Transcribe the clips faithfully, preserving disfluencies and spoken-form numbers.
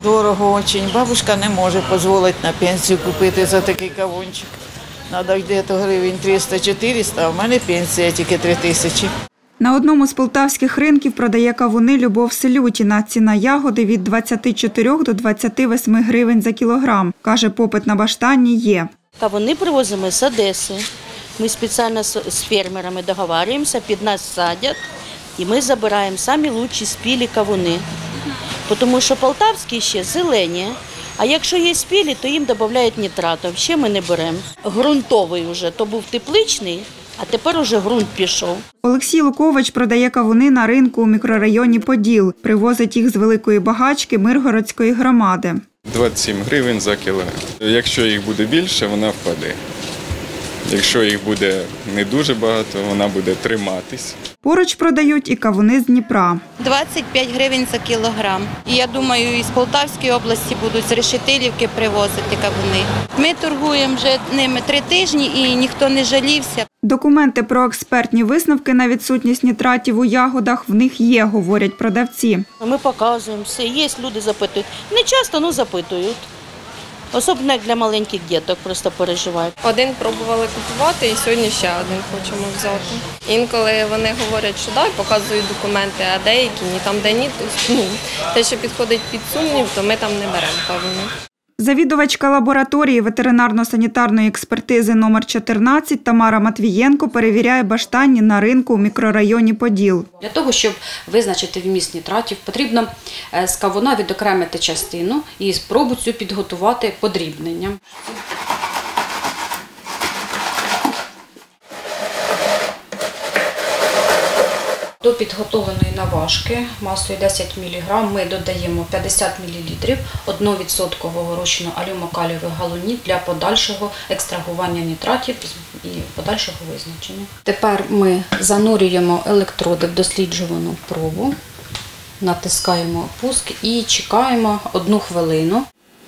Дорого дуже. Бабушка не може дозволити на пенсію купити за такий кавунчик. Треба десь гривень триста-чотириста, а в мене пенсія тільки три тисячі. На одному з полтавських ринків продає кавуни Любов Селютіна. Ціна ягоди від двадцяти чотирьох до двадцяти восьми гривень за кілограм. Каже, попит на баштанні є. Кавуни привозимо з Одеси. Ми спеціально з фермерами договорюємося, під нас садять і ми забираємо самі кращі спілі кавуни. Тому що полтавські ще зелені, а якщо є спілі, то їм додають нітратів. Ще ми не беремо. Ґрунтовий вже, то був тепличний, а тепер уже ґрунт пішов. Олексій Лукович продає кавуни на ринку у мікрорайоні Поділ. Привозить їх з Великої Багачки Миргородської громади. двадцять сім гривень за кілограм. Якщо їх буде більше, вона впаде. Якщо їх буде не дуже багато, вона буде триматись. Поруч продають і кавуни з Дніпра. двадцять п'ять гривень за кілограм. І я думаю, із Полтавської області будуть з Решетилівки привозити кавуни. Ми торгуємо вже ними три тижні і ніхто не жалівся. Документи про експертні висновки на відсутність нітратів у ягодах в них є, говорять продавці. Ми показуємо все. Є люди запитують. Не часто, але запитують. Особливо як для маленьких діток, просто переживають. Один пробували купувати і сьогодні ще один хочемо взяти. Інколи вони говорять, що дай, показують документи, а деякі ні, там де ні, то, ну, те, що підходить під сумнів, то ми там не беремо кавуни. Завідувачка лабораторії ветеринарно-санітарної експертизи номер чотирнадцять Тамара Матвієнко перевіряє баштанні на ринку у мікрорайоні Поділ. Для того, щоб визначити вміст нітратів, потрібно з кавуна відокремити частину і спробу цю підготувати подрібненням. До підготовленої наважки масою десять міліграм ми додаємо п'ятдесят мілілітрів одного відсотка розчину алюмокалієвих галонів для подальшого екстрагування нітратів і подальшого визначення. Тепер ми занурюємо електроди в досліджувану пробу, натискаємо пуск і чекаємо одну хвилину.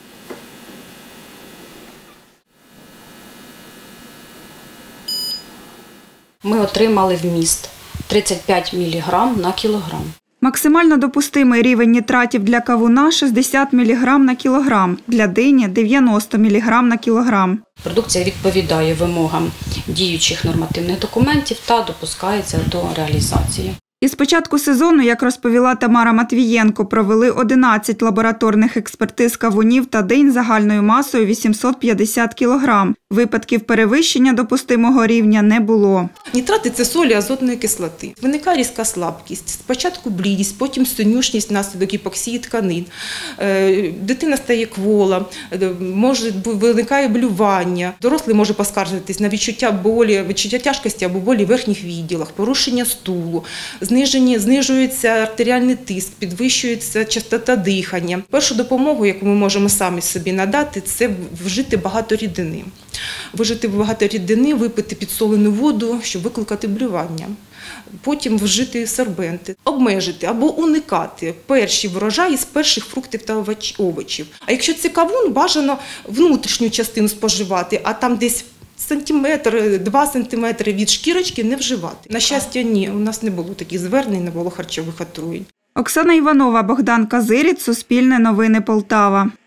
Ми отримали вміст тридцять п'ять міліграм на кілограм. Максимально допустимий рівень нітратів для кавуна – шістдесят міліграм на кілограм, для дині – дев'яносто міліграм на кілограм. Продукція відповідає вимогам діючих нормативних документів та допускається до реалізації. Із початку сезону, як розповіла Тамара Матвієнко, провели одинадцять лабораторних експертиз кавунів та динь загальною масою вісімсот п'ятдесят кілограм. Випадків перевищення допустимого рівня не було. Нітрати – це солі азотної кислоти. Виникає різка слабкість, спочатку блідість, потім синюшність внаслідок гіпоксії тканин. Дитина стає квола, може, виникає блювання. Дорослий може поскаржитись на відчуття болі, відчуття тяжкості або болі в верхніх відділах, порушення стулу. Знижені, знижується артеріальний тиск, підвищується частота дихання. Першу допомогу, яку ми можемо самі собі надати, це вжити багато рідини. Вжити багато рідини, випити підсолену воду, щоб викликати блювання. Потім вжити сорбенти, обмежити або уникати перші врожаї з перших фруктів та овочів. А якщо це кавун, бажано внутрішню частину споживати, а там десь сантиметр, два сантиметри від шкірочки не вживати. На щастя, ні, у нас не було таких звернень, не було харчових отруєнь. Оксана Іванова, Богдан Казиріць, Суспільне новини Полтава.